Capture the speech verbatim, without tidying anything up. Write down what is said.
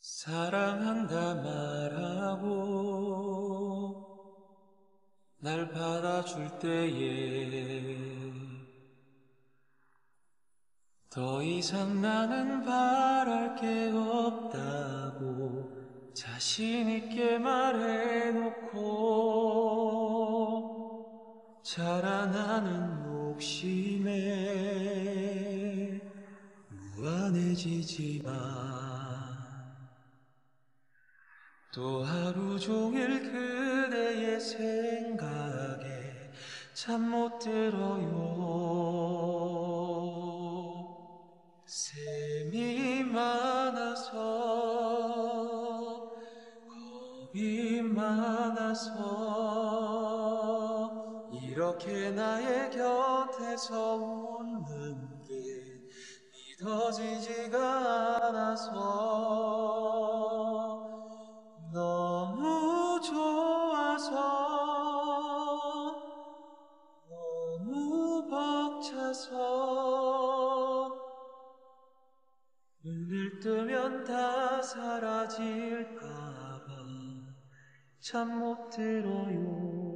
사랑한다 말하고 날 받아줄 때에 더 이상 나는 바랄 게 없다고 자신있게 말해놓고 자라나는 욕심에 무한해지지만 또 하루 종일 그대의 생각에 잠 못 들어요. 셈이 많아서 겁이 많아서 이렇게 나의 곁에서 웃는 게 믿어지지가 않아서 너무 좋아서 너무 벅차서 눈을 뜨면 다 사라질까봐 잠 못 들어요.